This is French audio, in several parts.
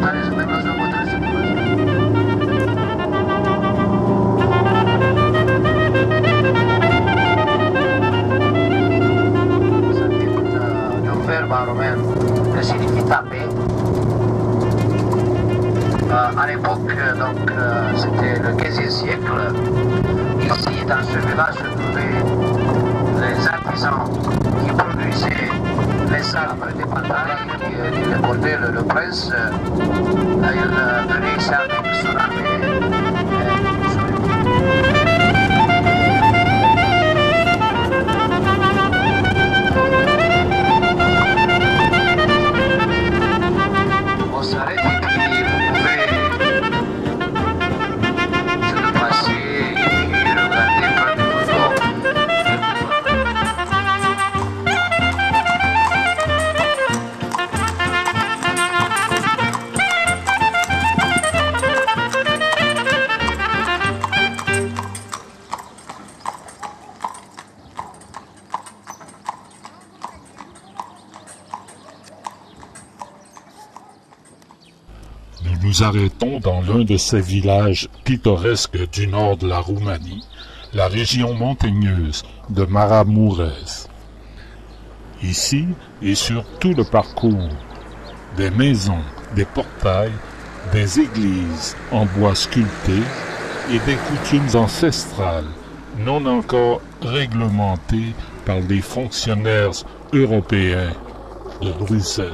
En romain, que signifie taper. À l'époque, donc, c'était le 15e siècle. Ici, dans ce village, se trouvaient les artisans qui produisaient les sabres des batailles, qui les portait le prince. Il venait ici avec son armée. On s'arrête et puis vous pouvez se déplacer et puis regarder, prendre des photos. Nous nous arrêtons dans l'un de ces villages pittoresques du nord de la Roumanie, la région montagneuse de Maramureș. Ici et sur tout le parcours, des maisons, des portails, des églises en bois sculpté et des coutumes ancestrales non encore réglementées par les fonctionnaires européens de Bruxelles.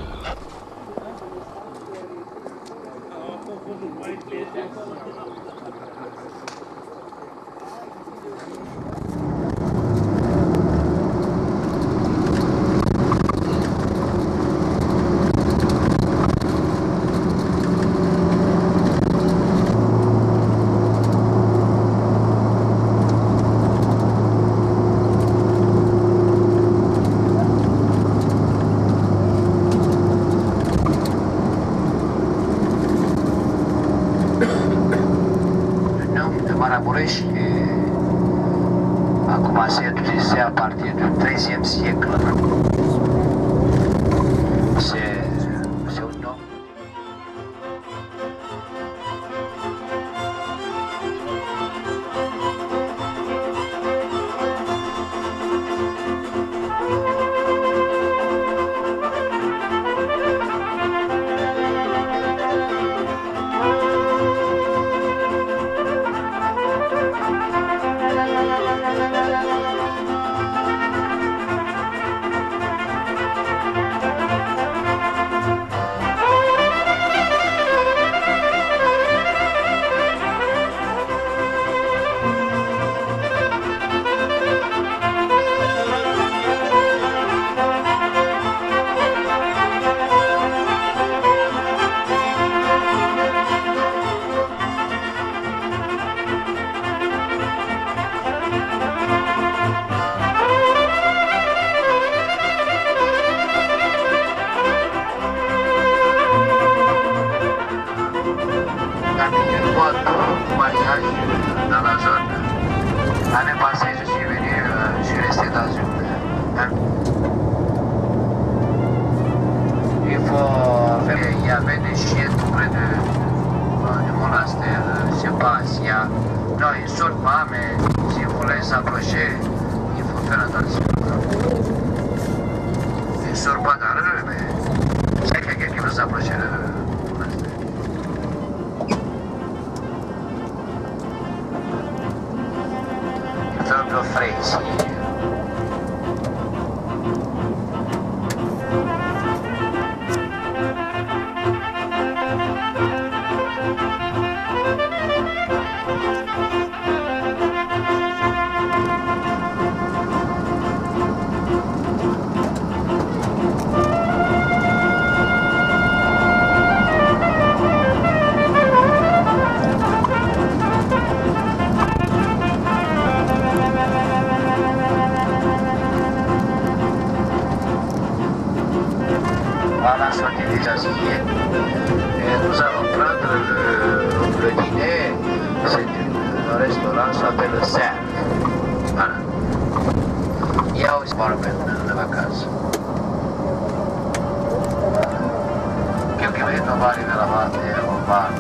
Maramureș a commencé à être utilisé à partir du XIIIe siècle. C'est un nom. Dans la zone. L'année passée, je suis venu, je suis resté dans une. Il faut faire. Il y avait des chiens tout près du monastère. Je ne sais pas s'il y a. Non, ils ne sautent pas, mais si vous voulez s'approcher, il faut faire attention. Ils ne sortent pas dans le rue, mais c'est quelqu'un qui veut s'approcher de monastère. Un peu frais ici. cravate ovale.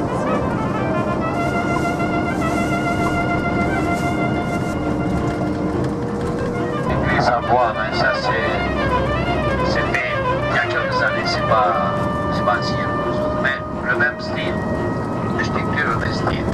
L'église en bois, mais ça c'était il y a quelques années, c'est pas ancien, mais le même style, l'architecture, le style.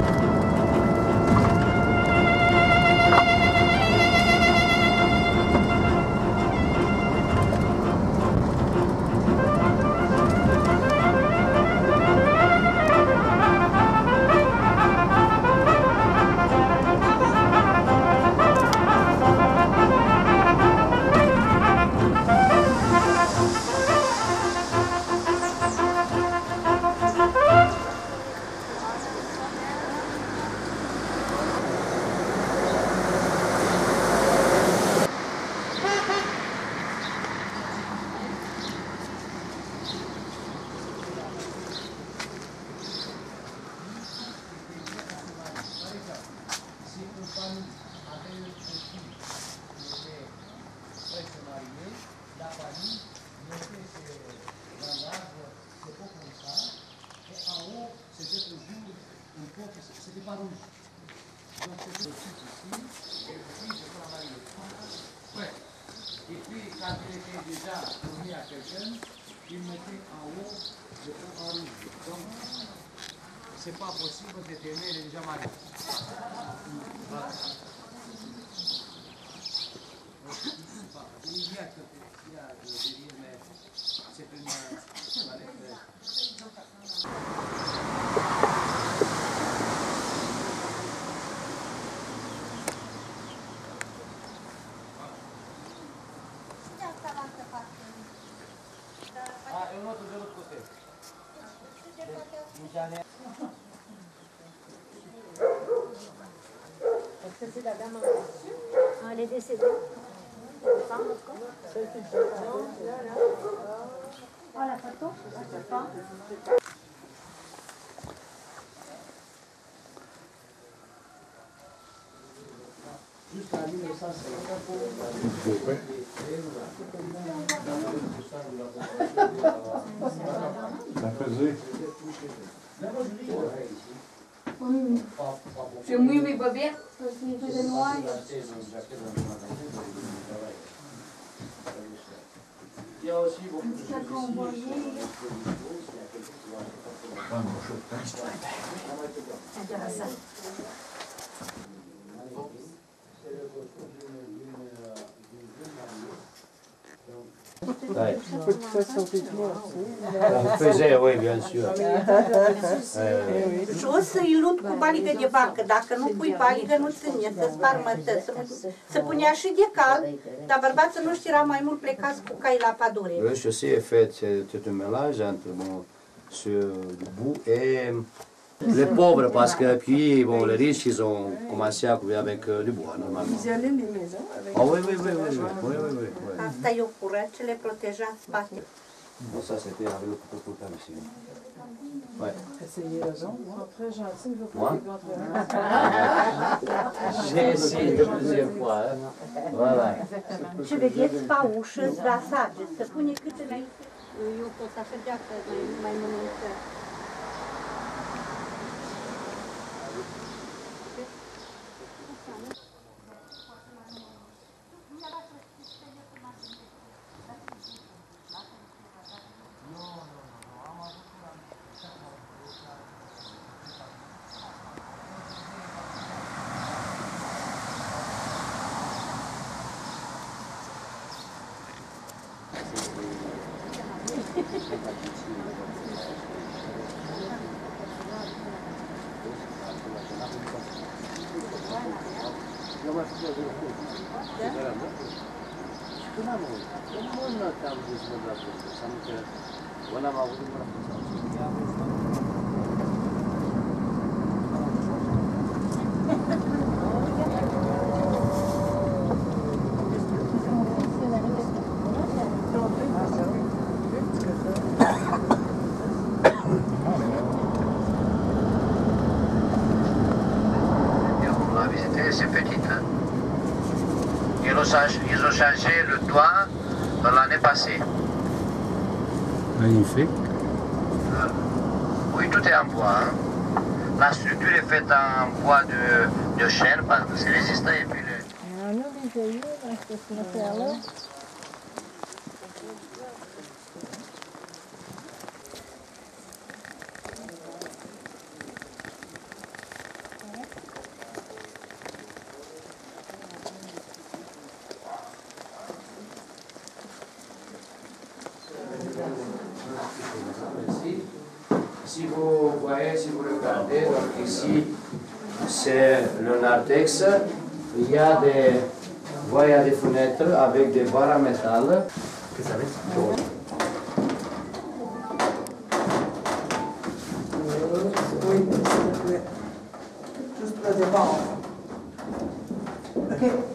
C'était pas rouge. Donc c'était le titre ici, et puis je travaillais. Ouais. Et puis quand il était déjà donné à quelqu'un, il mettait en haut le pot en rouge. Donc c'est pas possible de tenir les déjà mariés. Voilà. Il y a de dire, mais c'est une un autre de l'autre côté. Est-ce que c'est la dame en dessus? Ah, elle est décédée. Ah, la photo? Je sais pas. Jusqu'à 1950. Ça faisait. J'ai mouillé mes bobettes. C'est noir. Il y a aussi beaucoup de choses Intéressant. Ouais. On faisait, oui, bien sûr. Jos să-i lut cu baligă de vacă. Dacă nu pui baligă, nu ține, să sparmătă. Se punea și de cal, dar bărbații noștri erau mai mult plecați cu cai la pădure. Le chaussée est fait, c'est un mélange entre bon, du bout et les pauvres, parce que puis bon, les riches, ils ont commencé à couper avec du bois, normalement. Ils allaient les maisons avec. Ah oui, oui, oui, oui, oui, oui, oui, oui. Asta e o cură ce le proteja spatele. Bon, ça c'était avec le couteau pour faire ici. Ouais. Essayez raison. Très gentil, je veux Moi? pas J'ai essayé de plusieurs fois. Hein. Voilà. Și vedeți, pa ușă, da sage, să pune cât înainte. Eu pot așa geacă mai mănâncă. C'est petite. Hein. Ils ont changé le toit l'année passée. Magnifique. tout est en bois. Hein. La structure est faite en bois de chêne parce que c'est résistant et puis On a déjà eu dans cette affaire-là. Si vous voyez, si vous regardez, donc ici, c'est le narthex. Il y a des fenêtres avec des barres à métal. Oui, s'il te plaît. Juste le départ. OK.